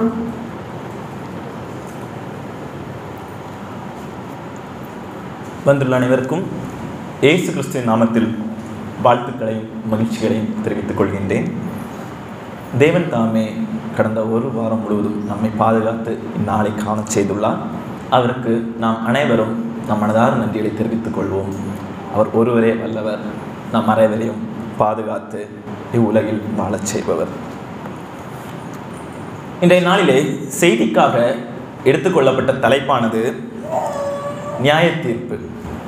வந்துள்ள அனைவருக்கும் இயேசு கிறிஸ்துவின் நாமத்தில் வாழ்த்துக்களையும் மகிழ்ச்சிகளையும் தெரிவித்துக் கொள்கின்றேன். தேவன் தாமே கடந்த ஒரு வாரம் முழுவதும் நம்மை பாதுகாத்து இந்நாளை காண செய்துள்ளார். அவருக்கு நாம் அனைவரும் நம் மனதார நன்றிகளை தெரிவித்துக் கொள்வோம். அவர் ஒருவரே வல்லவர், நம் அனைவரையும் பாதுகாத்து இவ்வுலகில் வாழச் செய்பவர். இன்றைய நாளிலே செய்திக்காக எடுத்துக்கொள்ளப்பட்ட தலைப்பானது நியாய தீர்ப்பு.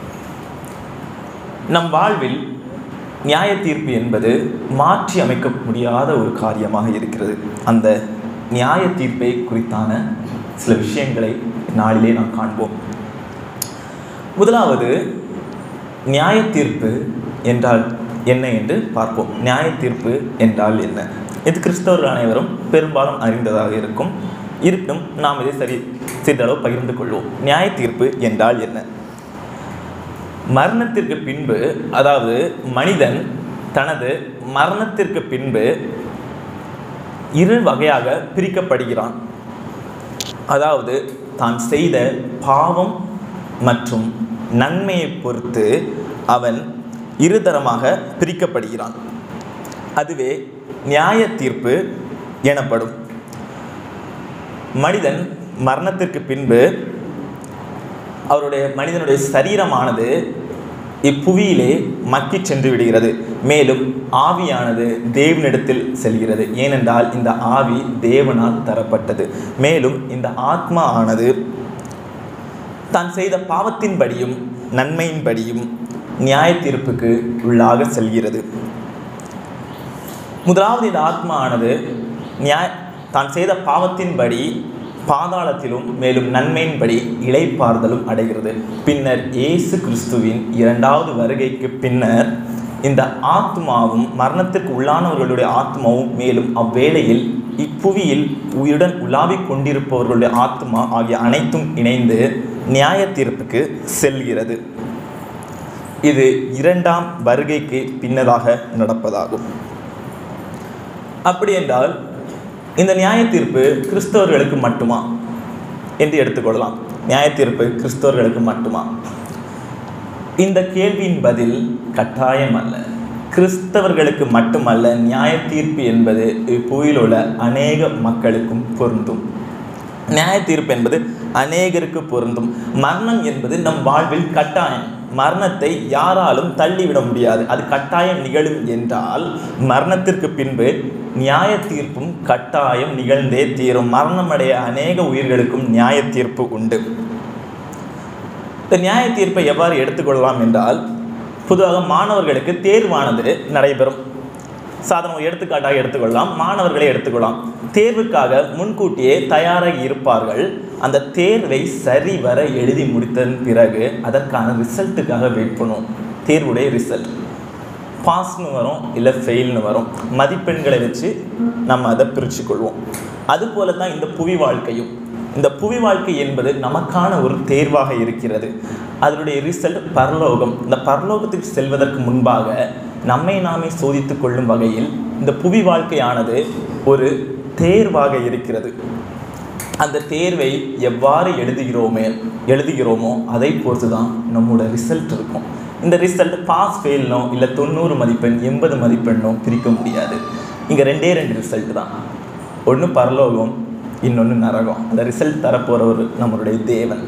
நம் வாழ்வில் நியாய தீர்ப்பு என்பது மாற்றி அமைக்க முடியாத ஒரு காரியமாக இருக்கிறது. அந்த நியாய தீர்ப்பை குறித்தான சில விஷயங்களை நாளிலே நாம் காண்போம். முதலாவது, நியாய தீர்ப்பு என்றால் என்ன என்று பார்ப்போம். நியாய தீர்ப்பு என்றால் என்ன? இது கிறிஸ்தவர்கள் அனைவரும் பெரும்பாலும் அறிந்ததாக இருப்பினும் நாம் இதை சிறிதளவு பகிர்ந்து கொள்வோம். நியாய தீர்ப்பு என்றால் என்ன? மரணத்திற்கு பின்பு, அதாவது மனிதன் தனது மரணத்திற்கு பின்பு இரு வகையாக பிரிக்கப்படுகிறான். அதாவது தான் செய்த பாவம் மற்றும் நன்மையை பொறுத்து அவன் இருதரமாக பிரிக்கப்படுகிறான். அதுவே நியாய தீர்ப்பு எனப்படும். மனிதன் மரணத்திற்கு பின்பு மனிதனுடைய சரீரமானது இப்புவியிலே மக்கி சென்று விடுகிறது. மேலும் ஆவியானது தேவனிடத்தில் செல்கிறது. ஏனென்றால் இந்த ஆவி தேவனால் தரப்பட்டது. மேலும் இந்த ஆத்மா ஆனது தான் செய்த பாவத்தின்படியும் நன்மையின்படியும் நியாய தீர்ப்புக்கு உள்ளாக செல்கிறது. முதலாவது, இந்த ஆத்மா ஆனது தான் செய்த பாவத்தின்படி பாதாளத்திலும் மேலும் நன்மையின்படி இளைப்பாறுதலும் அடைகிறது. பின்னர் இயேசு கிறிஸ்துவின் இரண்டாவது வருகைக்கு பின்னர் இந்த ஆத்மாவும் மரணத்திற்கு உள்ளானவர்களுடைய ஆத்மாவும் மேலும் அவ்வேளையில் இப்புவியில் உயிருடன் உலாவிக் கொண்டிருப்பவர்களுடைய ஆத்மா ஆகிய அனைத்தும் இணைந்து நியாய தீர்ப்புக்கு செல்கிறது. இது இரண்டாம் வருகைக்கு பின்னதாக நடப்பதாகும். அப்படி என்றால் இந்த நியாய தீர்ப்பு கிறிஸ்தவர்களுக்கு மட்டுமா என்று எடுத்துக்கொள்ளலாம். நியாய தீர்ப்பு கிறிஸ்தவர்களுக்கு மட்டுமா? இந்த கேள்வியின் பதில் கட்டாயம் அல்ல. கிறிஸ்தவர்களுக்கு மட்டுமல்ல, நியாய தீர்ப்பு என்பது இப்புவியில் உள்ள அநேக மக்களுக்கும் பொருந்தும். நியாய தீர்ப்பு என்பது அநேகருக்கு பொருந்தும். மரணம் என்பது நம் வாழ்வில் கட்டாயம். மரணத்தை யாராலும் தள்ளிவிட முடியாது. அது கட்டாயம் நிகழும் என்றால் மரணத்திற்கு பின்பு நியாய தீர்ப்பும் கட்டாயம் நிகழ்ந்தே தீரும். மரணமடைய அநேக உயிர்களுக்கும் நியாய தீர்ப்பு உண்டு. இந்த நியாய தீர்ப்பை எவ்வாறு எடுத்துக்கொள்ளலாம் என்றால், பொதுவாக மாணவர்களுக்கு தேர்வானது நடைபெறும். சாதாரண எடுத்துக்காட்டாக எடுத்துக்கொள்ளலாம். மாணவர்களை எடுத்துக்கொள்ளலாம். தேர்வுக்காக முன்கூட்டியே தயாராகி இருப்பார்கள். அந்த தேர்வை சரிவர எழுதி முடித்ததன் பிறகு அதற்கான ரிசல்ட்டுக்காக வெயிட் பண்ணுவோம். தேர்வுடைய ரிசல்ட் பாஸ்னு வரும், இல்லை ஃபெயில்னு வரும். மதிப்பெண்களை வச்சு நம்ம அதை பிரித்து கொள்வோம். அதுபோல தான் இந்த புவி வாழ்க்கையும். இந்த புவி வாழ்க்கை என்பது நமக்கான ஒரு தேர்வாக இருக்கிறது. அதனுடைய ரிசல்ட் பரலோகம். இந்த பரலோகத்துக்கு செல்வதற்கு முன்பாக நம்மை நாமே சோதித்து கொள்ளும் வகையில் இந்த புவி வாழ்க்கையானது ஒரு தேர்வாக இருக்கிறது. அந்த தேர்வை எவ்வாறு எழுதுகிறோமோ அதை பொறுத்து தான் நம்மளோட ரிசல்ட் இருக்கும். இந்த ரிசல்ட் பாஸ் ஃபெயில்னோ இல்லை 90 மதிப்பெண் 80 மதிப்பெண்ணோ பிரிக்க முடியாது. இங்கே ரெண்டே ரிசல்ட் தான். ஒன்று பரலோகம், இன்னொன்று நரகம். அந்த ரிசல்ட் தரப்போகிறவர் நம்மளுடைய தேவன்.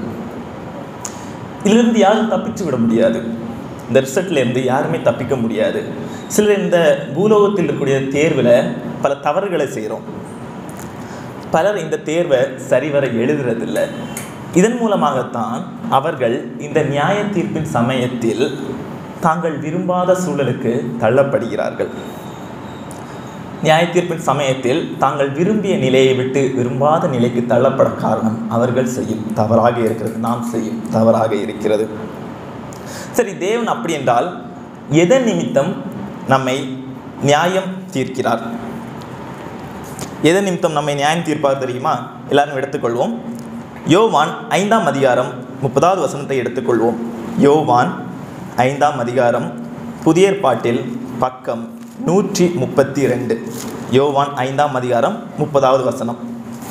இதிலிருந்து யாரும் தப்பிச்சு விட முடியாது. இந்த ரிசல்ட்லேருந்து யாருமே தப்பிக்க முடியாது. சிலர் இந்த பூலோகத்தில் இருக்கக்கூடிய தேர்வில் பல தவறுகளை செய்கிறோம். பலர் இந்த தேர்வை சரிவர எழுதுறதில்லை. இதன் மூலமாகத்தான் அவர்கள் இந்த நியாய தீர்ப்பின் சமயத்தில் தாங்கள் விரும்பாத சூழலுக்கு தள்ளப்படுகிறார்கள். நியாய தீர்ப்பின் சமயத்தில் தாங்கள் விரும்பிய நிலையை விட்டு விரும்பாத நிலைக்கு தள்ளப்பட காரணம் அவர்கள் செய்யும் தவறாக இருக்கிறது, நாம் செய்யும் தவறாக இருக்கிறது. சரி, தேவன் அப்படி என்றால் எதன் நிமித்தம் நம்மை நியாயம் தீர்க்கிறார்? எதன் நிமித்தம் நம்மை நியாயம் தீர்ப்பார் தெரியுமா? எல்லாரும் எடுத்துக்கொள்வோம். யோவான் 5ஆம் அதிகாரம் 30வது வசனத்தை எடுத்துக்கொள்வோம். யோவான் 5ஆம் அதிகாரம், புதிய ஏற்பாட்டில் பக்கம் 132. யோவான் 5ஆம் அதிகாரம் 30வது வசனம்.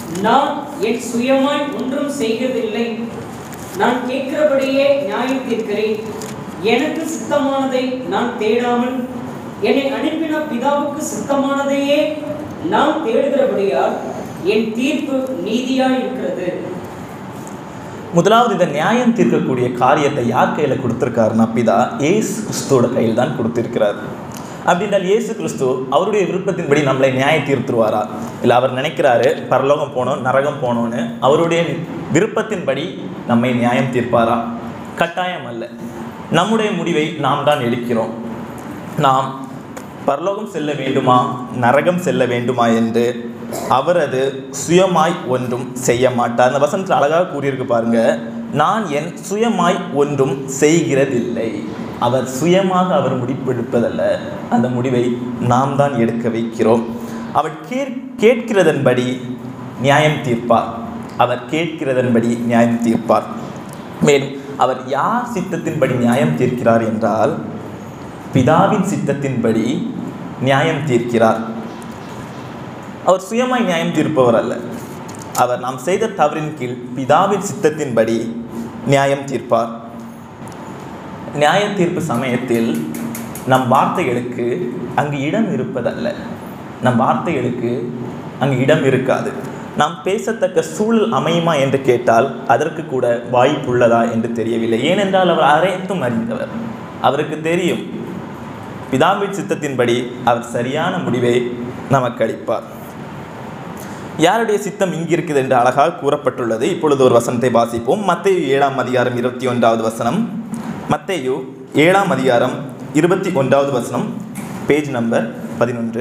நான் என் சுயமாய் ஒன்றும் செய்வதில்லை, நான் கேட்கிறபடியே நியாயம் தீர்க்கிறேன். எனக்கு சித்தமானதை நான் தேடாமல் என்னை அனுப்பின பிதாவுக்கு சித்தமானதையே நான் தேடுகிறபடியால் என் தீர்ப்பு நீதியாய் இருக்கிறது. முதலாவது இந்த நியாயம் தீர்க்கக்கூடிய காரியத்தை யார் கையில் கொடுத்துருக்காருன்னா பிதா இயேசு கிறிஸ்துவோட கையில் தான் கொடுத்திருக்கிறார். அப்படின்றால் இயேசு கிறிஸ்து அவருடைய விருப்பத்தின்படி நம்மளை நியாயம் தீர்த்துருவாரா? இல்லை அவர் நினைக்கிறாரு பரலோகம் போனோம் நரகம் போனோன்னு அவருடைய விருப்பத்தின்படி நம்மை நியாயம் தீர்ப்பாரா? கட்டாயம் அல்ல. நம்முடைய முடிவை நாம் தான் எடுக்கிறோம். நாம் பரலோகம் செல்ல வேண்டுமா நரகம் செல்ல வேண்டுமா என்று அவரது சுயமாய் ஒன்றும் செய்ய மாட்டார். அந்த வசனத்தில் அழகாக கூறியிருக்கு பாருங்க, நான் என் சுயமாய் ஒன்றும் செய்கிறதில்லை. அவர் சுயமாக அவர் முடிவெடுப்பதல்ல, அந்த முடிவை நாம் தான் எடுக்க வைக்கிறோம். அவர் கேட்கிறதன்படி நியாயம் தீர்ப்பார். அவர் கேட்கிறதன்படி நியாயம் தீர்ப்பார். மேலும் அவர் யார் சித்தத்தின்படி நியாயம் தீர்க்கிறார் என்றால் பிதாவின் சித்தத்தின்படி நியாயம் தீர்க்கிறார். அவர் சுயமாய் நியாயம் தீர்ப்பவர் அல்ல. அவர் நாம் செய்த தவறின் கீழ் பிதாவின் சித்தத்தின்படி நியாயம் தீர்ப்பார். நியாய தீர்ப்பு சமயத்தில் நம் வார்த்தைகளுக்கு அங்கு இடம் இருப்பதல்ல. நம் வார்த்தைகளுக்கு அங்கு இடம் இருக்காது. நாம் பேசத்தக்க சூழல் அமையுமா என்று கேட்டால் அதற்கு கூட வாய்ப்புள்ளதா என்று தெரியவில்லை. ஏனென்றால் அவர் அனைத்தும் அறிந்தவர். அவருக்கு தெரியும் பிதாவின் சித்தத்தின்படி அவர் சரியான முடிவை நமக்கு அளிப்பார். யாருடைய சித்தம் இங்கு இருக்குது என்று அழகாக கூறப்பட்டுள்ளது. இப்பொழுது ஒரு வசனத்தை வாசிப்போம். மத்தேயு 7ஆம் அதிகாரம் 21வது வசனம். மத்தேயு 7ஆம் அதிகாரம் 21வது வசனம், பேஜ் நம்பர் 11.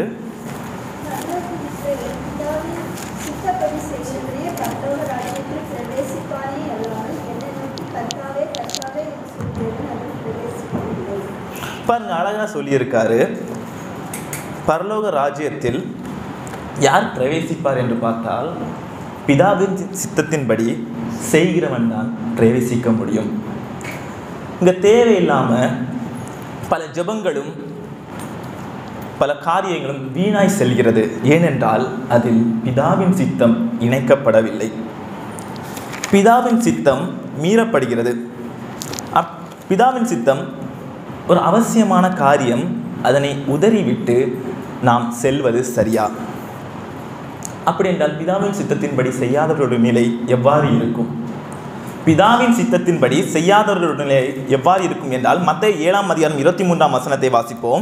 பாருங்க, அழகாக சொல்லியிருக்காரு. பரலோக ராஜ்யத்தில் யார் பிரவேசிப்பார் என்று பார்த்தால் பிதாவின் சித்தத்தின்படி செய்கிறவன் தான் பிரவேசிக்க முடியும். இங்கே தேவையில்லாமல் பல ஜெபங்களும் பல காரியங்களும் வீணாய் செல்கிறது. ஏனென்றால் அதில் பிதாவின் சித்தம் இணைக்கப்படவில்லை. பிதாவின் சித்தம் மீறப்படுகிறது. பிதாவின் சித்தம் ஒரு அவசியமான காரியம், அதனை உதறிவிட்டு நாம் செல்வது சரியா? அப்படி என்றால் பிதாவின் சித்தத்தின்படி செய்யாதவர்களுடைய நிலை எவ்வாறு இருக்கும்? பிதாவின் சித்தத்தின்படி செய்யாதவர்களுடைய நிலை எவ்வாறு இருக்கும் என்றால் மத்தேயு 7ஆம் அதிகாரம் 23ஆம் வசனத்தை வாசிப்போம்.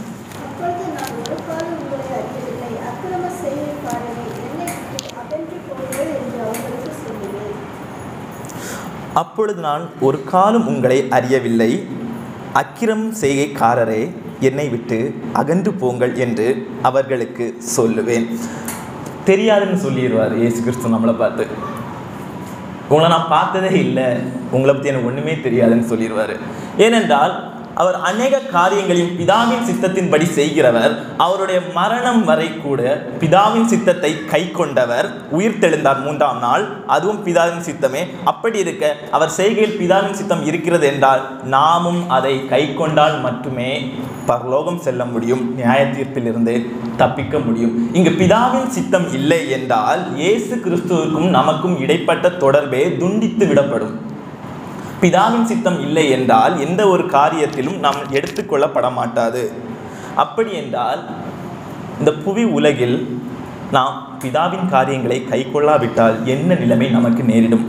அப்பொழுது நான் ஒரு காலம் உங்களை அறியவில்லை, அக்கிரமம் செய்கைக்காரரே என்னை விட்டு அகன்று போங்கள் என்று அவர்களுக்கு சொல்லுவேன். தெரியாதுன்னு சொல்லிடுவார் இயேசு கிறிஸ்து நம்மளை பார்த்து. உங்களை நான் பார்த்ததே இல்லை, உங்களை பற்றி எனக்கு ஒன்றுமே தெரியாதுன்னு சொல்லிடுவார். ஏனென்றால் அவர் அநேக காரியங்களையும் பிதாவின் சித்தத்தின்படி செய்கிறவர். அவருடைய மரணம் வரை கூட பிதாவின் சித்தத்தை கை கொண்டவர். உயிர் தெழுந்தார் 3ஆம் நாள், அதுவும் பிதாவின் சித்தமே. அப்படி இருக்க அவர் செய்கையில் பிதாவின் சித்தம் இருக்கிறது என்றால் நாமும் அதை கை கொண்டால் மட்டுமே பரலோகம் செல்ல முடியும், நியாய தீர்ப்பிலிருந்து தப்பிக்க முடியும். இங்கு பிதாவின் சித்தம் இல்லை என்றால் இயேசு கிறிஸ்துவுக்கும் நமக்கும் இடைப்பட்ட தொடர்பே துண்டித்து விடப்படும். பிதாவின் சித்தம் இல்லை என்றால் எந்த ஒரு காரியத்திலும் நாம் எடுத்துக்கொள்ளப்பட மாட்டாது. அப்படி என்றால் இந்த புவி உலகில் நாம் பிதாவின் காரியங்களை கை கொள்ளாவிட்டால் என்ன நிலைமை நமக்கு நேரிடும்?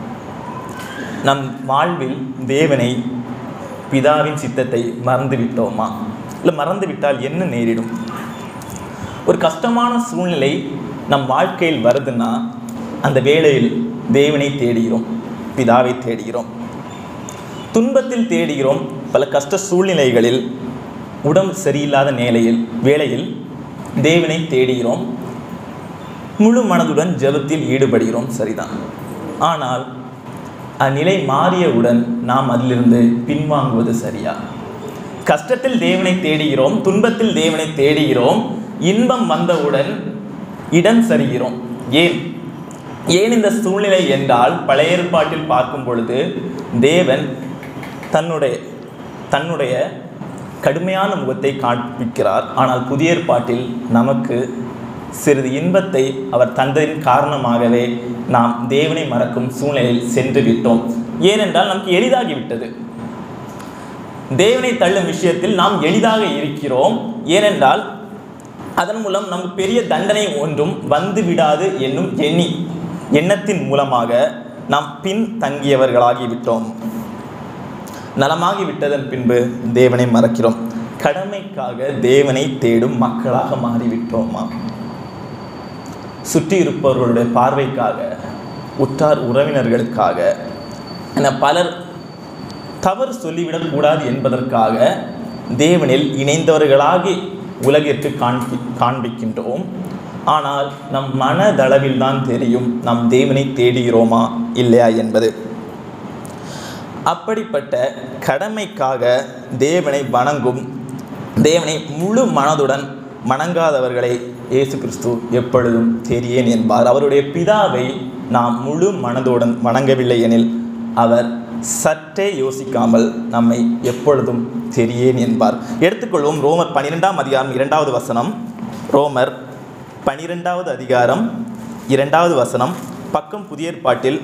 நம் வாழ்வில் தேவனை பிதாவின் சித்தத்தை மறந்து விட்டோமா? இல்லை மறந்துவிட்டால் என்ன நேரிடும்? ஒரு கஷ்டமான சூழ்நிலை நம் வாழ்க்கையில் வருதுன்னா அந்த வேளையில் தேவனை தேடுகிறோம், பிதாவை தேடுகிறோம். துன்பத்தில் தேடுகிறோம். பல கஷ்ட சூழ்நிலைகளில் உடம்பு சரியில்லாத வேளையில் தேவனை தேடுகிறோம். முழு மனதுடன் ஜெபத்தில் ஈடுபடுகிறோம், சரிதான். ஆனால் அந்நிலை மாறியவுடன் நாம் அதிலிருந்து பின்வாங்குவது சரியா? கஷ்டத்தில் தேவனை தேடுகிறோம், துன்பத்தில் தேவனை தேடுகிறோம், இன்பம் வந்தவுடன் இடம் சரிகிறோம். ஏன் இந்த சூழ்நிலை என்றால் பழைய ஏற்பாட்டில் பார்க்கும் பொழுது தேவன் தன்னுடைய கடுமையான முகத்தை காண்பிக்கிறார். ஆனால் புதிய ஏற்பாட்டில் நமக்கு சிறிது இன்பத்தை அவர் தந்ததின் காரணமாகவே நாம் தேவனை மறக்கும் சூழ்நிலையில் சென்று விட்டோம். ஏனென்றால் நமக்கு எளிதாகிவிட்டது. தேவனை தள்ளும் விஷயத்தில் நாம் எளிதாக இருக்கிறோம். ஏனென்றால் அதன் மூலம் நமக்கு பெரிய தண்டனை ஒன்றும் வந்து விடாது என்னும் எண்ணத்தின் மூலமாக நாம் பின் தங்கியவர்களாகிவிட்டோம். நலமாகிவிட்டதன் பின்பு தேவனை மறக்கிறோம். கடமைக்காக தேவனை தேடும் மக்களாக மாறிவிட்டோமா? சுற்றி இருப்பவர்களுடைய பார்வைக்காக, உற்றார் உறவினர்களுக்காக என பலர் தவறு சொல்லிவிடக்கூடாது என்பதற்காக தேவனில் இணைந்தவர்களாகி உலகிற்கு காண்பிக்கின்றோம். ஆனால் நம் மனதளவில் தான் தெரியும் நாம் தேவனை தேடுகிறோமா இல்லையா என்பது. அப்படிப்பட்ட கடமைக்காக தேவனை வணங்கும், தேவனை முழு மனதுடன் வணங்காதவர்களை இயேசு கிறிஸ்து எப்பொழுதும் தெரியேன் என்பார். அவருடைய பிதாவை நாம் முழு மனதுடன் வணங்கவில்லை எனில் அவர் சற்றே யோசிக்காமல் நம்மை எப்பொழுதும் தெரியேன் என்பார். எடுத்துக்கொள்வோம் ரோமர் 12ஆம் அதிகாரம் 2வது வசனம். ரோமர் 12வது அதிகாரம் 2வது வசனம், பக்கம் புதிய ஏற்பாட்டில்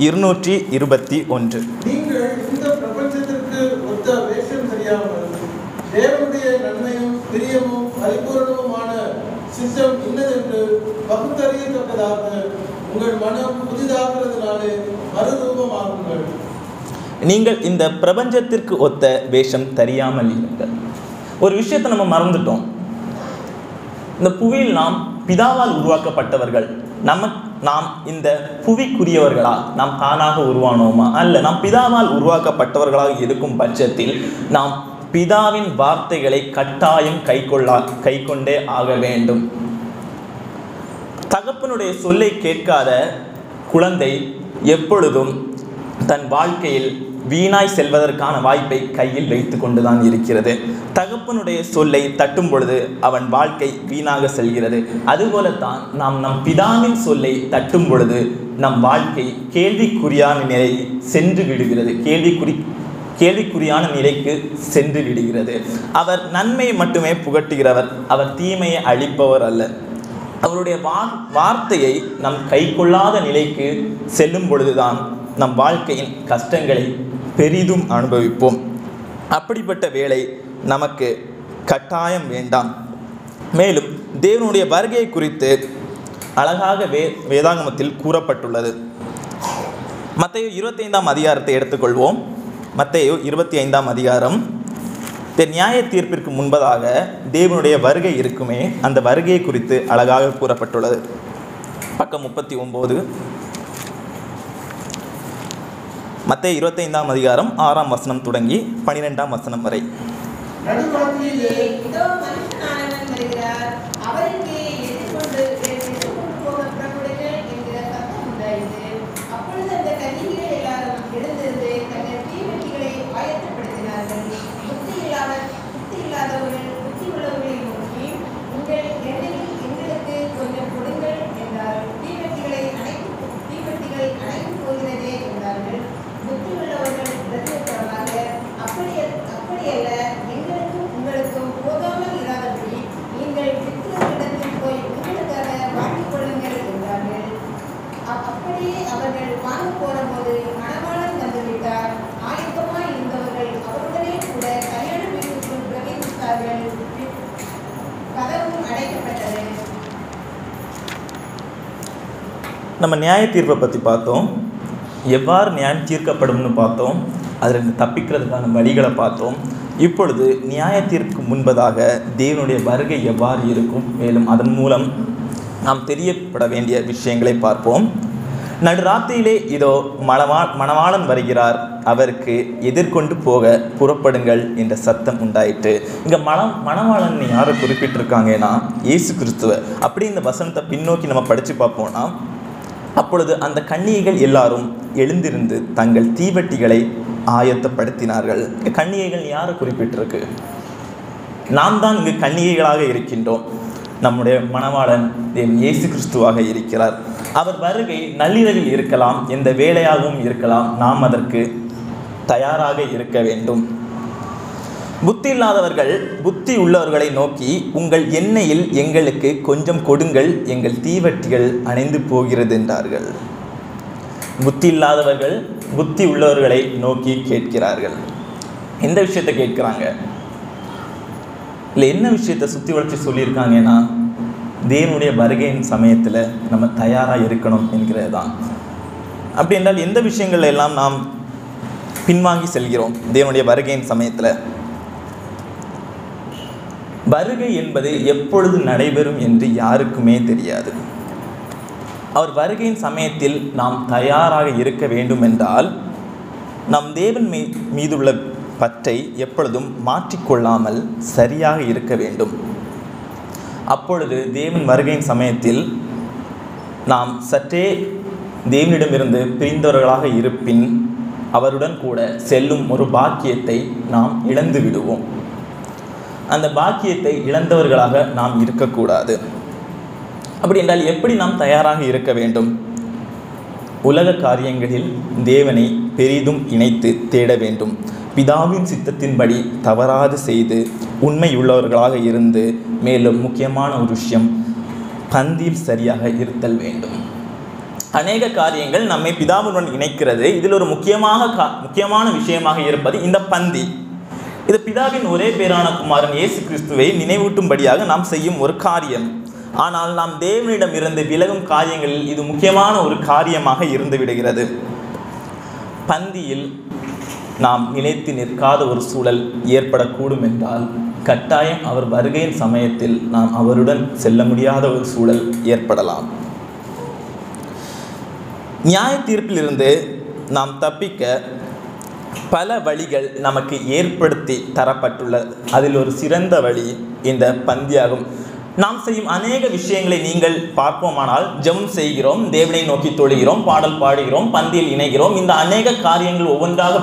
221. நீங்கள் இந்த பிரபஞ்சத்திற்கு ஒத்த வேஷம் தெரியாமல் தேவனுடைய நன்மையும் பிரியமும் பரிபூரணமுமான சித்தம் இன்னதென்று பகுத்தறியத்தக்கதாக உங்கள் மனம் புதிதாகிறதுனாலே மறுரூபமாகுங்கள். நீங்கள் இந்த பிரபஞ்சத்திற்கு ஒத்த வேஷம் தெரியாமல் இருங்கள். ஒரு விஷயத்தை நம்ம மறந்துட்டோம். இந்த புவியில் நாம் பிதாவால் உருவாக்கப்பட்டவர்கள். நாம் இந்த புவிக்குரியவர்களா? நாம் தானாக உருவானோமா? அல்ல. நாம் பிதாவால் உருவாக்கப்பட்டவர்களாக இருக்கும் பட்சத்தில் நாம் பிதாவின் வார்த்தைகளை கட்டாயம் கைக்கொண்டே ஆக வேண்டும். தகப்பனுடைய சொல்லை கேட்காத குழந்தை எப்பொழுதும் தன் வாழ்க்கையில் வீணாய் செல்வதற்கான வாய்ப்பை கையில் வைத்து கொண்டுதான் இருக்கிறது. தகப்பனுடைய சொல்லை தட்டும் பொழுது அவன் வாழ்க்கை வீணாக செல்கிறது. அதுபோலத்தான் நாம் நம் பிதாவின் சொல்லை தட்டும் பொழுது நம் வாழ்க்கை கேள்விக்குறியான நிலை சென்று விடுகிறது. கேள்விக்குறியான நிலைக்கு சென்று விடுகிறது. அவர் நன்மையை மட்டுமே புகட்டுகிறவர், அவர் தீமையை அழிப்பவர் அல்ல. அவருடைய வார்த்தையை நம் கை கொள்ளாத நிலைக்கு செல்லும் பொழுதுதான் நம் வாழ்க்கையின் கஷ்டங்களை பெரிதும் அனுபவிப்போம். அப்படிப்பட்ட வேலை நமக்கு கட்டாயம் வேண்டாம். மேலும் தேவனுடைய வருகை குறித்து அழகாக வேதாகமத்தில் கூறப்பட்டுள்ளது. மத்தேயு 25ஆம் அதிகாரத்தை எடுத்துக்கொள்வோம். மத்தேயு 25ஆம் அதிகாரம். நியாய தீர்ப்பிற்கு முன்பதாக தேவனுடைய வருகை இருக்குமே, அந்த வருகையை குறித்து அழகாக கூறப்பட்டுள்ளது. பக்கம் 39. மத்தேயு 25ஆம் அதிகாரம் 6ஆம் வசனம் தொடங்கி 12ஆம் வசனம் வரை. நம்ம நியாய தீர்ப்பை பற்றி பார்த்தோம். எவ்வாறு நியாயம் தீர்க்கப்படும்னு பார்த்தோம். அதில் தப்பிக்கிறதுக்கான வழிகளை பார்த்தோம். இப்பொழுது நியாய தீர்ப்புக்கு முன்பதாக தேவனுடைய வருகை எவ்வாறு இருக்கும், மேலும் அதன் மூலம் நாம் தெரியப்பட வேண்டிய விஷயங்களை பார்ப்போம். நடுராத்திரியிலே இதோ மணவாளன் வருகிறார், அவருக்கு எதிர்கொண்டு போக புறப்படுங்கள் என்ற சத்தம் உண்டாயிற்று. இங்கே மணவாளன் யாரை குறிப்பிட்டிருக்காங்கன்னா இயேசு கிறிஸ்துவ. அப்படி இந்த வசனத்தை பின்னோக்கி நம்ம படித்து பார்ப்போம்னா, அப்பொழுது அந்த கன்னிகைகள் எல்லாரும் எழுந்திருந்து தங்கள் தீவட்டிகளை ஆயத்தப்படுத்தினார்கள். கன்னிகைகள் யாரை குறிப்பிட்டிருக்கு? நாம் தான் இங்கு கன்னிகைகளாக இருக்கின்றோம். நம்முடைய மணவாளன் இயேசு கிறிஸ்துவாக இருக்கிறார். அவர் வருகை நள்ளிரவில் இருக்கலாம், எந்த வேலையாகவும் இருக்கலாம். நாம் அதற்கு தயாராக இருக்க வேண்டும். புத்தி இல்லாதவர்கள் புத்தி உள்ளவர்களை நோக்கி, உங்கள் எண்ணெயில் எங்களுக்கு கொஞ்சம் கொடுங்கள், எங்கள் தீவட்டிகள் அணைந்து போகிறது என்றார்கள். புத்தி இல்லாதவர்கள் புத்தி உள்ளவர்களை நோக்கி கேட்கிறார்கள். எந்த விஷயத்தை கேட்கிறாங்க? இல்லை, என்ன விஷயத்தை சுற்றி வளைச்சி சொல்லியிருக்காங்கன்னா, தேவனுடைய வருகையின் சமயத்தில் நம்ம தயாராக இருக்கணும் என்கிறது தான். அப்படி என்றால் எந்த விஷயங்கள் எல்லாம் நாம் பின்வாங்கி செல்கிறோம் தேவனுடைய வருகையின் சமயத்தில்? வருகை என்பது எப்பொழுது நடைபெறும் என்று யாருக்குமே தெரியாது. அவர் வருகையின் சமயத்தில் நாம் தயாராக இருக்க வேண்டும் என்றால் நம் தேவன் மீதுள்ள பற்றை எப்பொழுதும் மாற்றிக்கொள்ளாமல் சரியாக இருக்க வேண்டும். அப்பொழுது தேவன் வருகையின் சமயத்தில் நாம் சற்றே தேவனிடமிருந்து பிரிந்தவர்களாக இருப்பின் அவருடன் கூட செல்லும் ஒரு பாக்கியத்தை நாம் இழந்து விடுவோம். அந்த பாக்கியத்தை இழந்தவர்களாக நாம் இருக்கக்கூடாது. அப்படி என்றால் எப்படி நாம் தயாராக இருக்க வேண்டும்? உலக காரியங்களில் தேவனை பெரிதும் இணைத்து தேட வேண்டும். பிதாவின் சித்தத்தின்படி தவறாது செய்து உண்மையுள்ளவர்களாக இருந்து, மேலும் முக்கியமான ஒரு விஷயம், பந்தியில் சரியாக இருத்தல் வேண்டும். அநேக காரியங்கள் நம்மை பிதாவுடன் இணைக்கிறது. இதில் ஒரு முக்கியமான விஷயமாக இருப்பது இந்த பந்தி. இது பிதாவின் ஒரே பேரான குமாரன் இயேசு கிறிஸ்துவை நினைவூட்டும்படியாக நாம் செய்யும் ஒரு காரியம். ஆனால் நாம் தேவனிடம் இருந்து விலகும் காரியங்களில் இது முக்கியமான ஒரு காரியமாக இருந்து விடுகிறது. பந்தியில் நாம் நிலைத்து நிற்காத ஒரு சூழல் ஏற்படக்கூடும் என்றால் கட்டாயம் அவர் வருகையின் சமயத்தில் நாம் அவருடன் செல்ல முடியாத ஒரு சூழல் ஏற்படலாம். நியாய தீர்ப்பிலிருந்து நாம் தப்பிக்க பல வழிகள் நமக்கு ஏற்படுத்தி தரப்பட்டுள்ளது. அதில் ஒரு சிறந்த வழி இந்த பந்தியாகும். நாம் செய்யும் அநேக விஷயங்களை நீங்கள் பார்ப்போமானால், ஜெபம் செய்கிறோம், தேவனை நோக்கி தொழுகிறோம், பாடல் பாடுகிறோம், பந்தியில் இணைகிறோம். இந்த அநேக காரியங்கள் ஒவ்வொன்றாக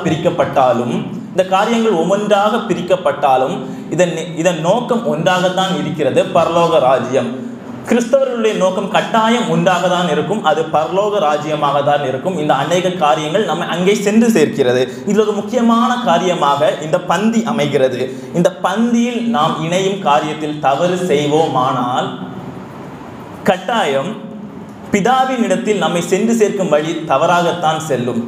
பிரிக்கப்பட்டாலும் இதன் நோக்கம் ஒன்றாகத்தான் இருக்கிறது, பரலோக ராஜ்யம். கிறிஸ்தவர்களுடைய நோக்கம் கட்டாயம் ஒன்றாக தான் இருக்கும், அது பரலோக ராஜ்யமாக தான் இருக்கும். இந்த அநேக காரியங்கள் நம்ம அங்கே சென்று சேர்க்கிறது. இதில் ஒரு முக்கியமான காரியமாக இந்த பந்தி அமைகிறது. இந்த பந்தியில் நாம் இணையும் காரியத்தில் தவறு செய்வோமானால் கட்டாயம் பிதாவின் இடத்தில் நம்மை சென்று சேர்க்கும் வழி தவறாகத்தான் செல்லும்.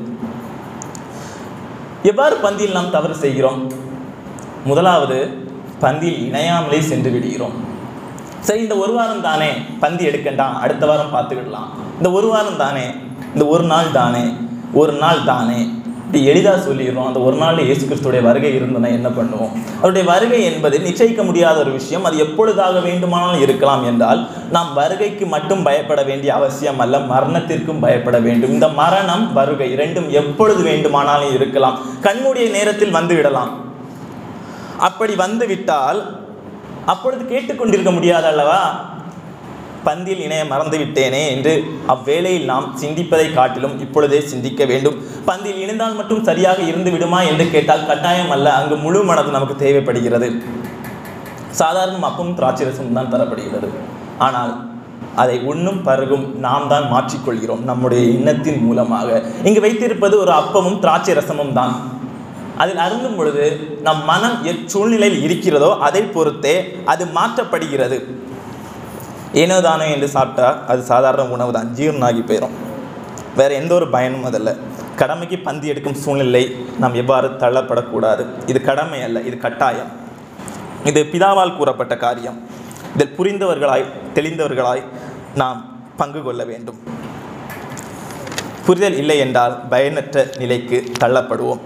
எவ்வாறு பந்தியில் நாம் தவறு செய்கிறோம்? முதலாவது, பந்தியில் இணையாமலே சென்று விடுகிறோம். சரி, இந்த ஒரு வாரம் தானே, பந்தி எடுக்கண்டாம், அடுத்த வாரம் பார்த்துக்கிடலாம். இந்த ஒரு வாரம் தானே, இந்த ஒரு நாள் தானே இப்படி எளிதாக சொல்லிடுறோம். அந்த ஒரு நாள் இயேசு கிறிஸ்துடைய வருகை இருந்தனா என்ன பண்ணுவோம்? அவருடைய வருகை என்பது நிச்சயிக்க முடியாத ஒரு விஷயம். அது எப்பொழுதாக வேண்டுமானாலும் இருக்கலாம். என்றால் நாம் வருகைக்கு மட்டும் பயப்பட வேண்டிய அவசியம் அல்ல, மரணத்திற்கும் பயப்பட வேண்டும். இந்த மரணம், வருகை இரண்டும் எப்பொழுது வேண்டுமானாலும் இருக்கலாம். கண்ணுடைய நேரத்தில் வந்து விடலாம். அப்படி வந்து விட்டால் அப்பொழுது கேட்டுக்கொண்டிருக்க முடியாது அல்லவா? பந்தியில் இணைய மறந்து விட்டேனே என்று அவ்வேளையில் நாம் சிந்திப்பதை காட்டிலும் இப்பொழுதே சிந்திக்க வேண்டும். பந்தியில் இணைந்தால் மட்டும் சரியாக இருந்து விடுமா என்று கேட்டால் கட்டாயம் அல்ல. அங்கு முழு மனது நமக்கு தேவைப்படுகிறது. சாதாரண அப்பமும் திராட்சரசமும் தான் தரப்படுகிறது. ஆனால் அதை உண்ணும் பருகும் நாம் தான் மாற்றிக்கொள்கிறோம் நம்முடைய எண்ணத்தின் மூலமாக. இங்கு வைத்திருப்பது ஒரு அப்பமும் திராட்சை ரசமும் தான். அதில் அருந்தும் பொழுது நம் மனம் சூழ்நிலையில் இருக்கிறதோ அதை பொறுத்தே அது மாற்றப்படுகிறது. ஏனோதானோ என்று சாப்பிட்டா அது சாதாரண உணவு தான், ஜீரணமாகி போயிடும். வேறு எந்த ஒரு பயனும் அதில்லை. கடமைக்கு பந்தி எடுக்கும் சூழ்நிலை நாம் எவ்வாறு தள்ளப்படக்கூடாது. இது கடமை அல்ல, இது கட்டாயம். இது பிதாவால் கூறப்பட்ட காரியம். இதில் புரிந்தவர்களாய் தெளிந்தவர்களாய் நாம் பங்கு கொள்ள வேண்டும். புரிதல் இல்லை என்றால் பயனற்ற நிலைக்கு தள்ளப்படுவோம்.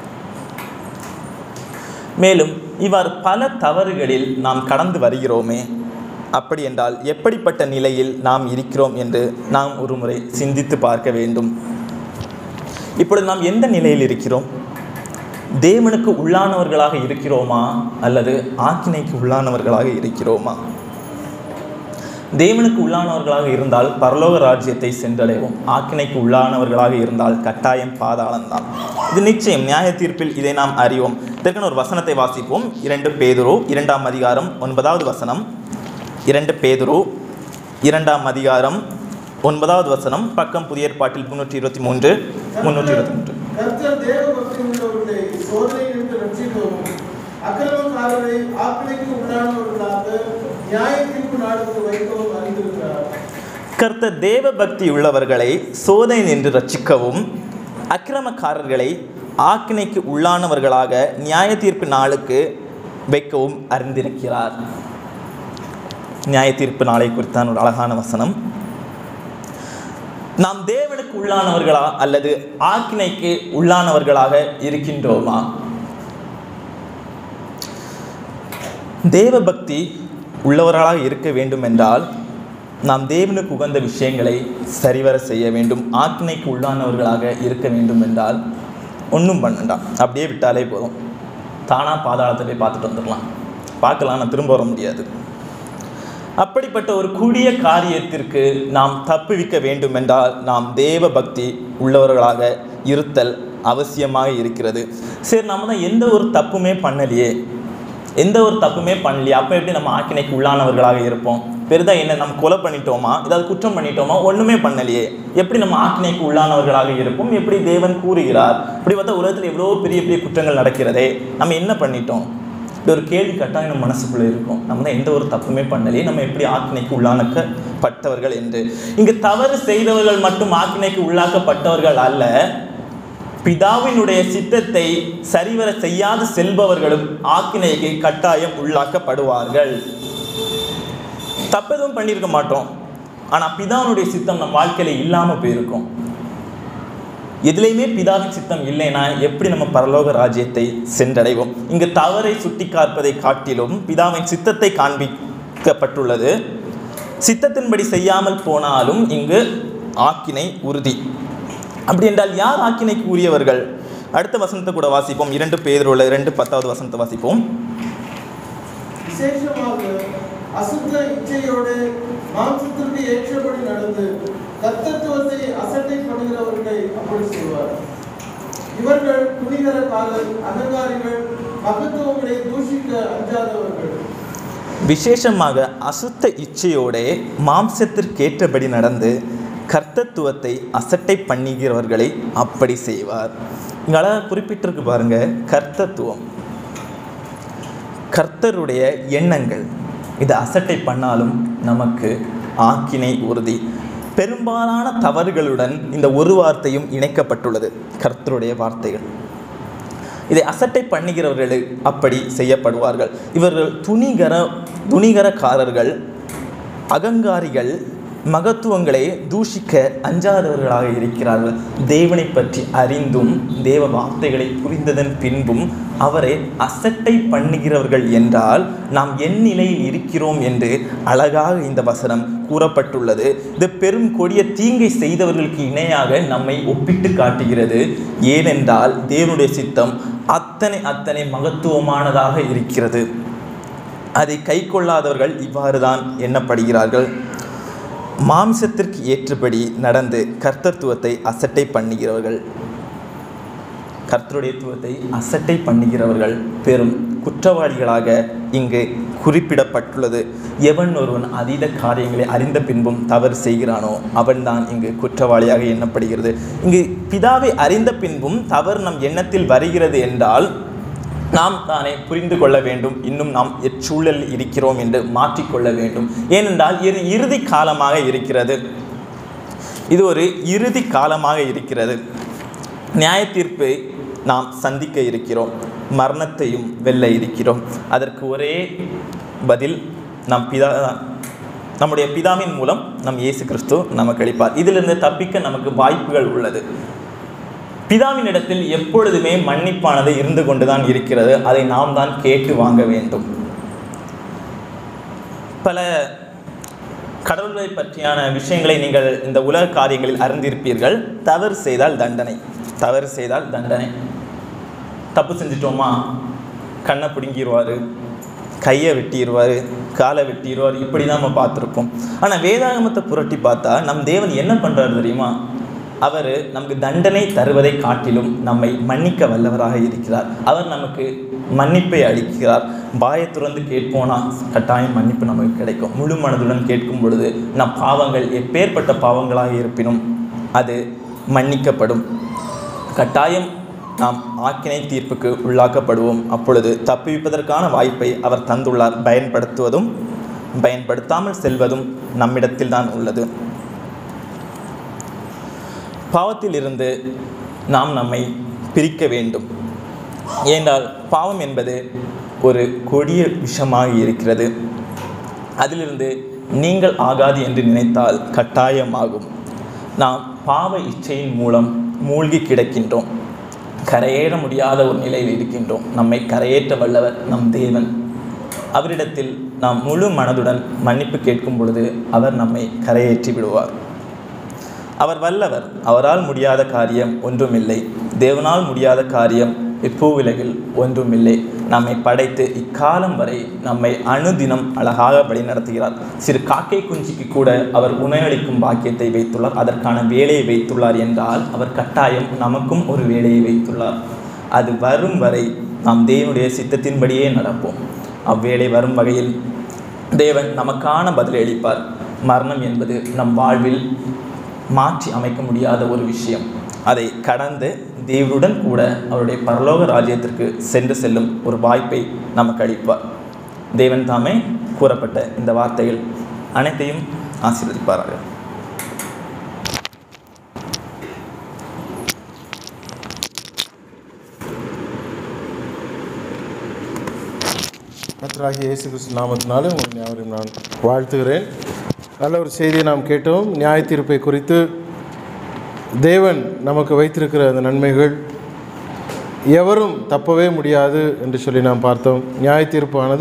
மேலும் இவ்வாறு பல தவறுகளில் நாம் கடந்து வருகிறோமே, அப்படி என்றால் எப்படிப்பட்ட நிலையில் நாம் இருக்கிறோம் என்று நாம் ஒரு முறை சிந்தித்து பார்க்க வேண்டும். இப்பொழுது நாம் எந்த நிலையில் இருக்கிறோம்? தேவனுக்கு உள்ளானவர்களாக இருக்கிறோமா அல்லது ஆக்கினைக்கு உள்ளானவர்களாக இருக்கிறோமா? தேவனுக்கு உள்ளானவர்களாக இருந்தால் பரலோக ராஜ்யத்தை சென்றடைவோம். ஆக்கினைக்கு உள்ளானவர்களாக இருந்தால் கட்டாயம் பாதாளம்தான். இது நிச்சயம். நியாய தீர்ப்பில் இதை நாம் அறிவோம். இதற்கான ஒரு வசனத்தை வாசிப்போம். 2 பேதுரு 2ஆம் அதிகாரம் 9வது வசனம். 2 பேதுரு 2ஆம் அதிகாரம் 9வது வசனம், பக்கம் புதிய ஏற்பாட்டில் 323. கர்த்தர் தேவ பக்தி உள்ளவர்களை சோதனையிலிருந்து ரட்சிக்கவும் அக்கிரமக்காரரை ஆக்கினைக்கு உள்ளானவர்களாக நியாய தீர்ப்பு நாளுக்கு வைக்கவும் அறிந்திருக்கிறார். கர்த்தர் தேவ பக்தி உள்ளவர்களை சோதனை நின்று ரட்சிக்கவும், அக்கிரமக்காரர்களை ஆக்கினைக்கு உள்ளானவர்களாக நியாய தீர்ப்பு நாளுக்கு வைக்கவும் அறிந்திருக்கிறார். நியாய தீர்ப்பு நாளை குறித்தான் ஒரு அழகான வசனம். நாம் தேவனுக்கு உள்ளானவர்களா அல்லது ஆக்கினைக்கு உள்ளானவர்களாக இருக்கின்றோமா? தேவ பக்தி உள்ளவர்களாக இருக்க வேண்டும் என்றால் நாம் தேவனுக்கு உகந்த விஷயங்களை சரிவர செய்ய வேண்டும். ஆக்கினைக்கு உள்ளானவர்களாக இருக்க வேண்டும் என்றால் ஒன்றும் பண்ணண்டாம், அப்படியே விட்டாலே போதும். தானாக பாதாளத்தை போய் பார்த்துட்டு வந்துடலாம், பார்க்கலாம், நான் திரும்ப வர முடியாது. அப்படிப்பட்ட ஒரு கூடிய காரியத்திற்கு நாம் தப்புவிக்க வேண்டும் என்றால் நாம் தேவ பக்தி உள்ளவர்களாக இருத்தல் அவசியமாக இருக்கிறது. சரி, நம்ம தான் எந்த ஒரு தப்புமே பண்ணலையே, அப்போ எப்படி நம்ம ஆக்கினைக்கு உள்ளானவர்களாக இருப்போம்? பெரிதாக என்ன நம்ம கொலை பண்ணிட்டோமா, ஏதாவது குற்றம் பண்ணிட்டோமா? ஒன்றுமே பண்ணலையே, எப்படி நம்ம ஆக்கினைக்கு உள்ளானவர்களாக இருப்போம்? எப்படி தேவன் கூறுகிறார்? இப்படி பார்த்தா உலகத்தில் எவ்வளோ பெரிய பெரிய குற்றங்கள் நடக்கிறதே, நம்ம என்ன பண்ணிட்டோம்? இப்படி ஒரு கேள்வி கட்டாயம் நம்ம மனசுக்குள்ளே இருக்கும். நம்ம தான் எந்த ஒரு தப்புமே பண்ணலையே, நம்ம எப்படி ஆக்கினைக்கு உள்ளாக்கப்பட்டவர்கள் என்று. இங்கு தவறு செய்தவர்கள் மட்டும் ஆக்கினைக்கு உள்ளாக்கப்பட்டவர்கள் அல்ல, பிதாவினுடைய சித்தத்தை சரிவர செய்யாது செல்பவர்களும் ஆக்கினைக்கு கட்டாயம் உள்ளாக்கப்படுவார்கள். தப்பெதுவும் பண்ணியிருக்க மாட்டோம், ஆனால் பிதாவினுடைய சித்தம் நம் வாழ்க்கையில் இல்லாமல் போயிருக்கும். எதுலையுமே பிதாவின் சித்தம் இல்லைன்னா எப்படி நம்ம பரலோக ராஜ்யத்தை சென்றடைவோம்? இங்கு தவறை சுட்டி காப்பதை காட்டிலும் பிதாவின் சித்தத்தை காண்பிக்கப்பட்டுள்ளது. சித்தத்தின்படி செய்யாமல் போனாலும் இங்கு ஆக்கினை உறுதி. அப்படி என்றால் யார் ஆக்கினைக்கு உரியவர்கள்? அடுத்த வசனத்தை கூட வாசிப்போம். 2 பேதுருவில் 2:10 வசனத்தை வாசிப்போம். விசேஷமாக அசுத்த இச்சையோடு மாம்சத்திற்கு ஏற்றபடி நடந்து கர்த்தத்துவத்தை அசட்டை பண்ணுகிறவர்களை அப்படி செய்வார். இவர்கள் துணிகரக்காரர், அகங்காரிகள், மகத்துவங்களை தூஷிக்க அஞ்சாதவர்கள். விசேஷமாக அசுத்த இச்சையோடே மாம்சத்திற்கேற்றபடி நடந்து கர்த்தத்துவத்தை அசட்டை பண்ணுகிறவர்களை அப்படி செய்வார். இங்கே அழகாக குறிப்பிட்டிருக்கு பாருங்க, கர்த்தத்துவம், கர்த்தருடைய எண்ணங்கள். இதை அசட்டை பண்ணாலும் நமக்கு ஆக்கினை உறுதி. பெரும்பாலான தவறுகளுடன் இந்த ஒரு வார்த்தையும் இணைக்கப்பட்டுள்ளது, கர்த்தருடைய வார்த்தைகள். இதை அசட்டை பண்ணுகிறவர்கள் அப்படி செய்யப்படுவார்கள். இவர்கள் துணிகரக்காரர்கள், அகங்காரிகள், மகத்துவங்களை தூஷிக்க அஞ்சாதவர்களாக இருக்கிறார்கள். தேவனை பற்றி அறிந்தும் தேவ வார்த்தைகளை புரிந்ததன் பின்பும் அவரை அசட்டை பண்ணுகிறவர்கள் என்றால் நாம் என் நிலையில் இருக்கிறோம் என்று அழகாக இந்த வசனம் கூறப்பட்டுள்ளது. இது பெரும் கொடிய தீங்கை செய்தவர்களுக்கு இணையாக நம்மை ஒப்பிட்டு காட்டுகிறது. ஏனென்றால் தேவனுடைய சித்தம் அத்தனை மகத்துவமானதாக இருக்கிறது. அதை கை கொள்ளாதவர்கள் இவ்வாறு தான் எண்ணப்படுகிறார்கள். மாம்சத்திற்கு ஏற்றபடி நடந்து கர்த்தத்துவத்தை அசட்டை பண்ணுகிறவர்கள், கர்த்தருடைய துவத்தை அசட்டை பண்ணுகிறவர்கள் பெரும் குற்றவாளிகளாக இங்கு குறிப்பிடப்பட்டுள்ளது. எவன் ஒருவன் அதீத காரியங்களை அறிந்த பின்பும் தவறு செய்கிறானோ அவன்தான் இங்கு குற்றவாளியாக எண்ணப்படுகிறது. இங்கு பிதாவை அறிந்த பின்பும் தவறு நம் எண்ணத்தில் வருகிறது என்றால் நாம் தானே புரிந்து கொள்ள வேண்டும், இன்னும் நாம் எச்சூழலில் இருக்கிறோம் என்று மாற்றிக்கொள்ள வேண்டும். ஏனென்றால் இது இறுதி காலமாக இருக்கிறது. இது ஒரு இறுதி காலமாக இருக்கிறது. நியாய தீர்ப்பை நாம் சந்திக்க இருக்கிறோம், மரணத்தையும் வெல்ல இருக்கிறோம். அதற்கு ஒரே பதில் நம்முடைய பிதாவின் மூலம் நம் இயேசு கிறிஸ்து நமக்கு அளிப்பார். இதிலிருந்து தப்பிக்க நமக்கு வாய்ப்புகள் உள்ளது. பிதாவின் இடத்தில் எப்பொழுதுமே மன்னிப்பானது இருந்து கொண்டுதான் இருக்கிறது. அதை நாம் தான் கேட்டு வாங்க வேண்டும். பல கடவுளை பற்றியான விஷயங்களை நீங்கள் இந்த உலக காரியங்களில் அறிந்திருப்பீர்கள். தவறு செய்தால் தண்டனை. தப்பு செஞ்சிட்டோமா, கண்ணை பிடுங்கிடுவார், கையை வெட்டிடுவார், காலை வெட்டிடுவார். இப்படி தான் நம்ம பார்த்துருப்போம். ஆனால் வேதாகமத்தை புரட்டி பார்த்தா நம் தேவன் என்ன பண்ணுறாரு தெரியுமா? அவர் நமக்கு தண்டனை தருவதை காட்டிலும் நம்மை மன்னிக்க வல்லவராக இருக்கிறார். அவர் நமக்கு மன்னிப்பை அளிக்கிறார். வாயை துறந்து கேட்போனா கட்டாயம் மன்னிப்பு நமக்கு கிடைக்கும். முழு மனதுடன் கேட்கும் பொழுது நம் பாவங்கள் எப்பேற்பட்ட பாவங்களாக இருப்பினும் அது மன்னிக்கப்படும். கட்டாயம் நாம் ஆக்கினை தீர்ப்புக்கு உள்ளாக்கப்படுவோம். அப்பொழுது தப்புவிப்பதற்கான வாய்ப்பை அவர் தந்துள்ளார். பயன்படுத்துவதும் பயன்படுத்தாமல் செல்வதும் நம்மிடத்தில்தான் உள்ளது. பாவத்திலிருந்து நாம் நம்மை பிரிக்க வேண்டும். ஏனென்றால் பாவம் என்பது ஒரு கொடிய விஷமாக இருக்கிறது. அதிலிருந்து நீங்கள் ஆகாது என்று நினைத்தால் கட்டாயமாகும். நாம் பாவ இச்சையின் மூலம் மூழ்கி கிடக்கின்றோம். கரையேற முடியாத ஒரு நிலையில் இருக்கின்றோம். நம்மை கரையேற்ற வல்லவர் நம் தேவன். அவரிடத்தில் நாம் முழு மனதுடன் மன்னிப்பு கேட்கும் பொழுது அவர் நம்மை கரையேற்றி விடுவார். அவர் வல்லவர். அவரால் முடியாத காரியம் ஒன்றுமில்லை. தேவனால் முடியாத காரியம் இப்பூவிலகில் ஒன்றுமில்லை. நம்மை படைத்து இக்காலம் வரை நம்மை அனுதினம் அழகாக வழி நடத்துகிறார். சிறு காக்கை குஞ்சிக்கு கூட அவர் உணவளிக்கும் பாக்கியத்தை வைத்துள்ளார். அதற்கான வேலையை வைத்துள்ளார் என்றால் அவர் கட்டாயம் நமக்கும் ஒரு வேலையை வைத்துள்ளார். அது வரும் வரை நாம் தேவனுடைய சித்தத்தின்படியே நடப்போம். அவ்வேளை வரும் வகையில் தேவன் நமக்கான பதிலை அளிப்பார். மரணம் என்பது நம் வாழ்வில் மாற்றி அமைக்க முடியாத ஒரு விஷயம். அதை கடந்து தேவனுடன் கூட அவருடைய பரலோக ராஜ்யத்திற்கு சென்று செல்லும் ஒரு வாய்ப்பை நமக்கு அளிப்பார். தேவன் தாமே கூறப்பட்ட இந்த வார்த்தைகள் அனைத்தையும் ஆசீர்வதிப்பார்கள். கர்த்தராகிய இயேசு கிறிஸ்து நாமத்தினாலே உங்களை யாவரையும் நான் வாழ்த்துகிறேன். நல்ல ஒரு செய்தியை நாம் கேட்டோம். நியாய தீர்ப்பை குறித்து தேவன் நமக்கு வைத்திருக்கிற அந்த நன்மைகள் எவரும் தப்பவே முடியாது என்று சொல்லி நாம் பார்த்தோம். நியாய தீர்ப்பானது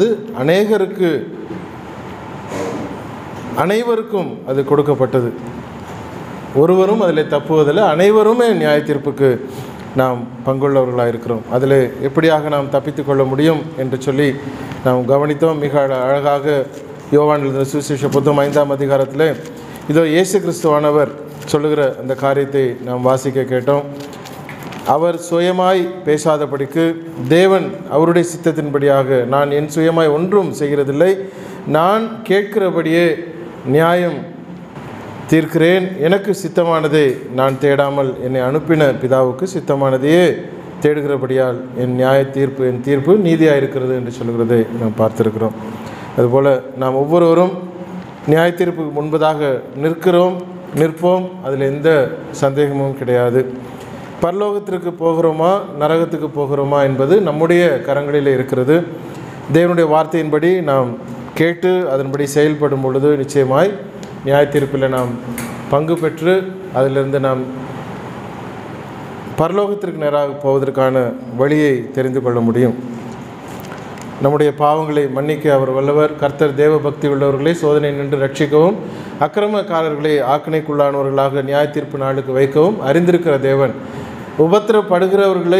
அனைவருக்கும் அது கொடுக்கப்பட்டது. ஒருவரும் அதில் தப்புவதில்லை. அனைவருமே நியாய தீர்ப்புக்கு நாம் பங்குள்ளவர்களாக இருக்கிறோம். அதில் எப்படியாக நாம் தப்பித்து கொள்ள முடியும் என்று சொல்லி நாம் கவனித்தோம். மிக அழகாக யோவான் எழுதின சுவிசேஷ புத்தகம் 5ஆம் அதிகாரத்தில் இதோ இயேசு கிறிஸ்துவானவர் சொல்லுகிற அந்த காரியத்தை நாம் வாசிக்க கேட்டோம். அவர் சுயமாய் பேசாதபடிக்கு தேவன் அவருடைய சித்தத்தின்படியாக நான் என் சுயமாய் ஒன்றும் செய்கிறதில்லை, நான் கேட்கிறபடியே நியாயம் தீர்க்கிறேன், எனக்கு சித்தமானதை நான் தேடாமல் என்னை அனுப்பின பிதாவுக்கு சித்தமானதையே தேடுகிறபடியால் என் என் தீர்ப்பு நீதியாக இருக்கிறது என்று சொல்கிறதை நாம் பார்த்திருக்கிறோம். அதுபோல் நாம் ஒவ்வொருவரும் நியாய தீர்ப்புக்கு முன்பதாக நிற்போம். அதில் எந்த சந்தேகமும் கிடையாது. பரலோகத்திற்கு போகிறோமா நரகத்துக்கு போகிறோமா என்பது நம்முடைய கரங்களில் இருக்கிறது. தேவனுடைய வார்த்தையின்படி நாம் கேட்டு அதன்படி செயல்படும் பொழுது நிச்சயமாய் நியாய தீர்ப்பில் நாம் பங்கு பெற்று அதிலிருந்து நாம் பரலோகத்திற்கு நேராக போவதற்கான வழியை தெரிந்து கொள்ள முடியும். நம்முடைய பாவங்களை மன்னிக்க அவர் வல்லவர். கர்த்தர் தேவ பக்தி உள்ளவர்களை சோதனை நின்று ரட்சிக்கவும் அக்கிரமக்காரர்களை ஆக்கினைக்குள்ளானவர்களாக நியாய தீர்ப்பு நாளுக்கு வைக்கவும் அறிந்திருக்கிற தேவன். உபத்திரப்படுகிறவர்களை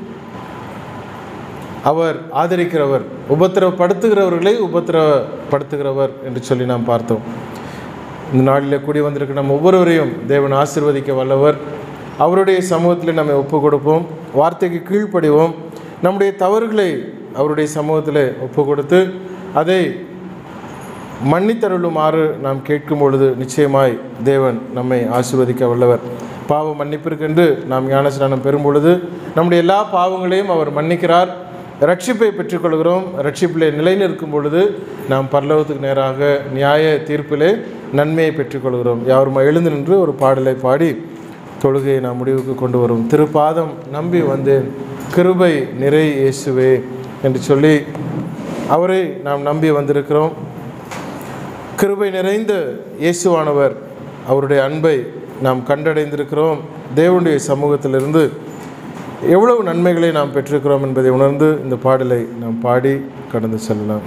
அவர் ஆதரிக்கிறவர், உபத்திரப்படுத்துகிறவர்களை உபத்திரப்படுத்துகிறவர் என்று சொல்லி நாம் பார்த்தோம். இந்த நாளில் கூடி வந்திருக்க நம் ஒவ்வொருவரையும் தேவன் ஆசீர்வதிக்க வல்லவர். அவருடைய சமூகத்தில் நம்மை ஒப்பு கொடுப்போம். வார்த்தைக்கு கீழ்ப்படிவோம். நம்முடைய தவறுகளை அவருடைய சமூகத்தில் ஒப்பு கொடுத்து அதை மன்னித்தருளுமாறு நாம் கேட்கும் பொழுது நிச்சயமாய் தேவன் நம்மை ஆசீர்வதிக்க வல்லவர். பாவ மன்னிப்பிற்கென்று நாம் ஞானஸ்நானம் பெறும் பொழுது நம்முடைய எல்லா பாவங்களையும் அவர் மன்னிக்கிறார். ரட்சிப்பை பெற்றுக்கொள்கிறோம். ரட்சிப்பிலே நிலை நிற்கும் பொழுது நாம் பரலோகத்துக்கு நேராக நியாய தீர்ப்பிலே நன்மையை பெற்றுக்கொள்கிறோம். யாருமா எழுந்து நின்று ஒரு பாடலை பாடி தொழுகையை நாம் முடிவுக்கு கொண்டு வரும். திருப்பாதம் நம்பி வந்தேன், கிருபை நிறை இயேசுவே என்று சொல்லி அவரை நாம் நம்பி வந்திருக்கிறோம். கிருபை நிறைந்த இயேசுவானவர் அவருடைய அன்பை நாம் கண்டடைந்திருக்கிறோம். தேவனுடைய சமூகத்திலிருந்து எவ்வளவு நன்மைகளை நாம் பெற்றிருக்கிறோம் என்பதை உணர்ந்து இந்த பாடலை நாம் பாடி கடந்து செல்லலாம்.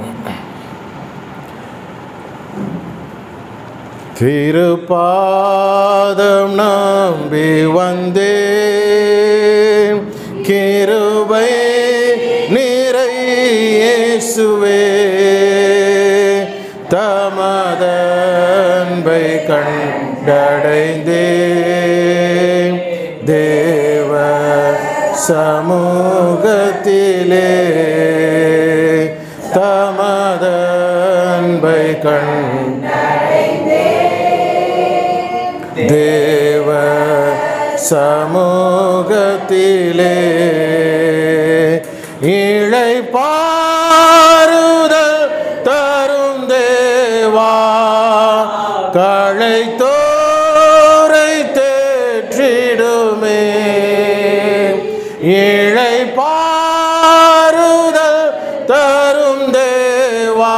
திருப்பாதம் நம்பி வந்தேன், கிருபை நிறை இயேசுவே, தமதன்பை கண்டடைந்தேன் தேவ சமூகத்திலே, தமதன்பை தேவ சமூகத்திலே இளைப்பாறுதல் தரும் தேவா, களைத்தோரை தேற்றிடுமே. இளைப்பாறுதல் தரும் தேவா,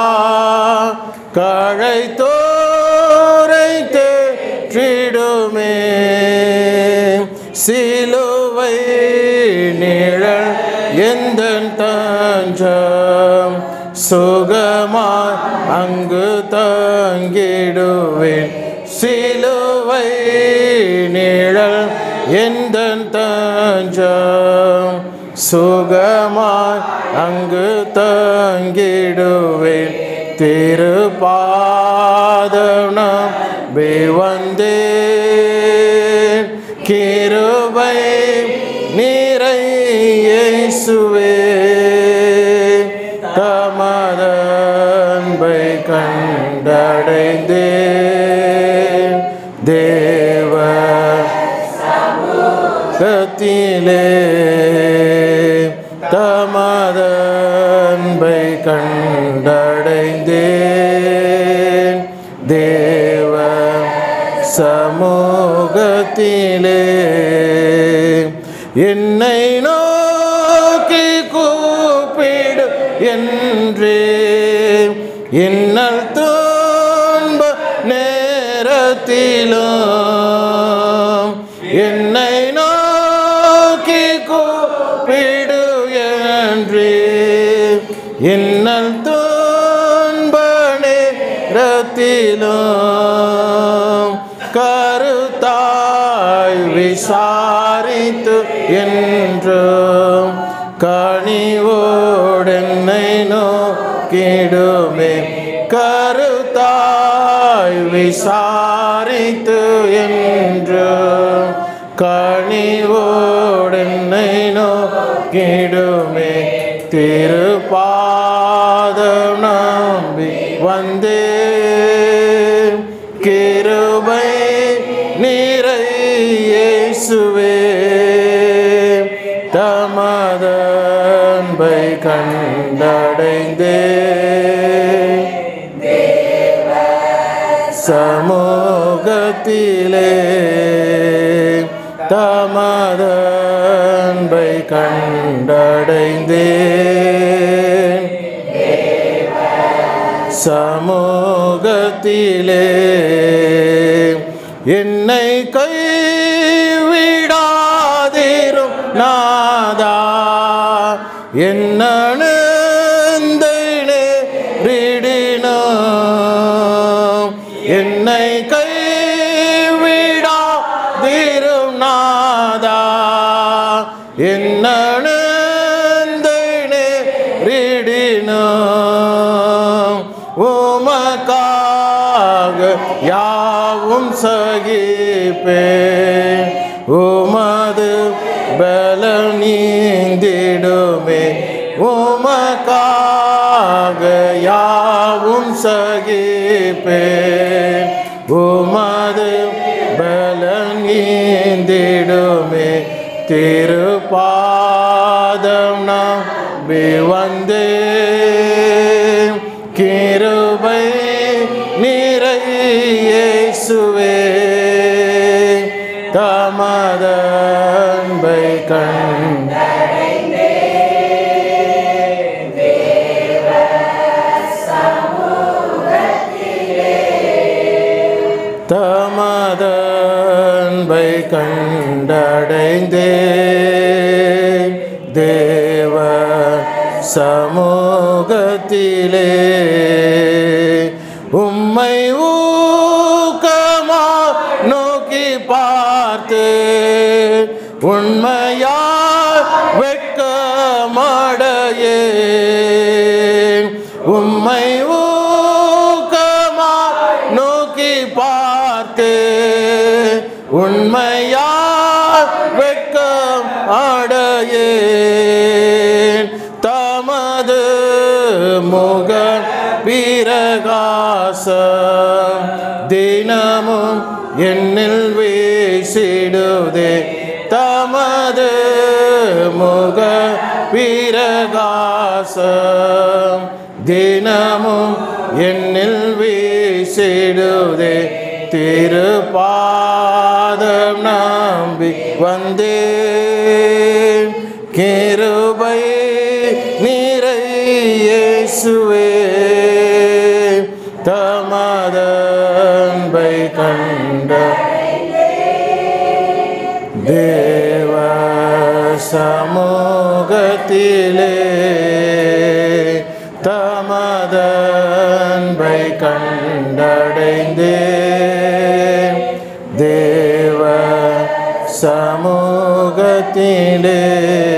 களைத்தோரை தேற்றிடுமே. சிலுவை நிழல் எந்தன் தஞ்சம், சுகமாய் அங்கு தங்கிடுவேன். சிலுவை நிழல் எந்தன் தஞ்சம், சுகமாய் அங்கு தங்கிடுவேன். திருப்பாதம் நம்பி வந்தேன், கிருபை நீரை இயேசுவே. தமது அன்பை கண்டடைந்தேன், தேவ சமூகத்திலே தமது அன்பை கண்டடைந்தேன், தேவ சமூகத்திலே. என்னை நோக்கி கூப்பிடு என்றே, இன்னல் துன்ப நேரத்திலும் என்னை நோக்கி கூப்பிடு என்றே, இன்னல் துன்ப நேரத்திலும் கருத்தாய் விசாரித்து என்றும் கனிவோடென்னை நோக்கிடுமே. கருத்தாய் விசாரித்து என்றும் கனிவோடென்னை நோக்கிடுமே. திருப்பாதம் நம்பி வந்தேன், கிருபை நீரை இயேசுவே. தமது அன்பை கண்டடைந்தேன், சமூகத்திலே தமது அன்பை கண்டடைந்தேன், சமூகத்திலே. என்னை கைவிடாதிரும் நாதா, என்னை நேரிடினும். என்னை கைவிடாதிரும் நாதா, என்னை நேரிடினும். உமக்காக யாவும் சகிப்பேன், உமது பலம் நீந்திடுமே. உமக்காக யாவும் சகிப்பேன், உமது பலம் நீந்திடுமே. திருப்பாதம் நம்பி வந்தேன், கிருபை நீரை இயேசுவே. தமது அன்பை கண்டடைந்தேன், தேவ சமூகத்திலே. தமது அன்பை கண்டடைந்தேன், தேவ சமூகத்திலே. உம்மை ஊக்கமா நோக்கி பார்த்து உண்மையாய் வெட்கமடையேன். உம்மை ஊக்கமா நோக்கி பார்த்து உண்மையாய் வெட்கம் அடையேன். தமது முக பிரகாசம் தினமும் என்னில் வீசிடுதே. தமது முக பிரகாசம் தினமும் என்னில் வீசிடுதே. திருப்பாதம் நம்பி வந்தேன். கிருபை நிறை இயேசுவே, தமதன்பை கண்ட தேவ சமூகத்திலே, தமதன்பை கண்டடைந்தே. தேவ சமூகத்திலே